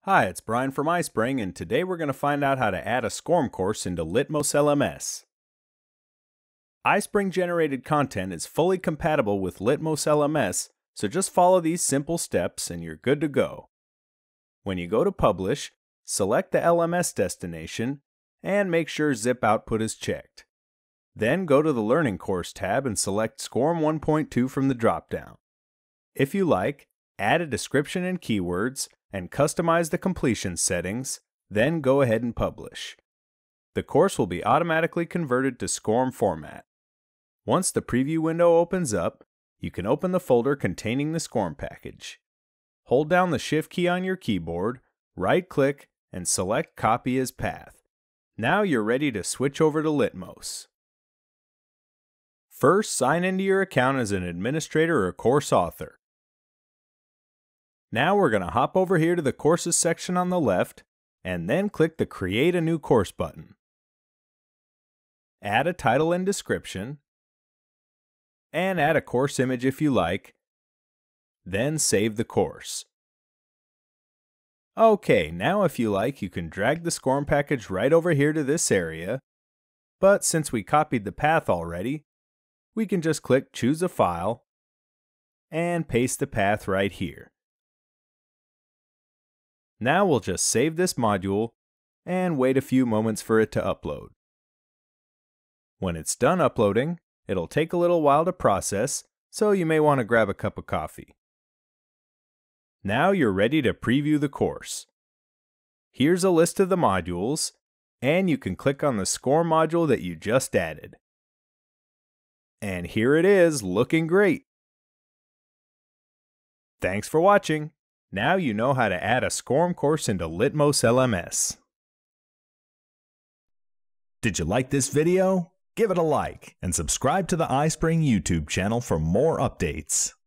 Hi, it's Brian from iSpring, and today we're going to find out how to add a SCORM course into Litmos LMS. iSpring generated content is fully compatible with Litmos LMS, so just follow these simple steps and you're good to go. When you go to Publish, select the LMS destination and make sure Zip Output is checked. Then go to the Learning Course tab and select SCORM 1.2 from the dropdown. If you like, add a description and keywords, and customize the completion settings, then go ahead and publish. The course will be automatically converted to SCORM format. Once the preview window opens up, you can open the folder containing the SCORM package. Hold down the Shift key on your keyboard, right-click, and select Copy as Path. Now you're ready to switch over to Litmos. First, sign into your account as an administrator or course author. Now we're going to hop over here to the Courses section on the left, and then click the Create a New Course button. Add a title and description, and add a course image if you like, then save the course. Okay, now if you like, you can drag the SCORM package right over here to this area, but since we copied the path already, we can just click Choose a File, and paste the path right here. Now we'll just save this module and wait a few moments for it to upload. When it's done uploading, it'll take a little while to process, so you may want to grab a cup of coffee. Now you're ready to preview the course. Here's a list of the modules, and you can click on the SCORM module that you just added. And here it is, looking great! Thanks for watching! Now you know how to add a SCORM course into Litmos LMS. Did you like this video? Give it a like and subscribe to the iSpring YouTube channel for more updates.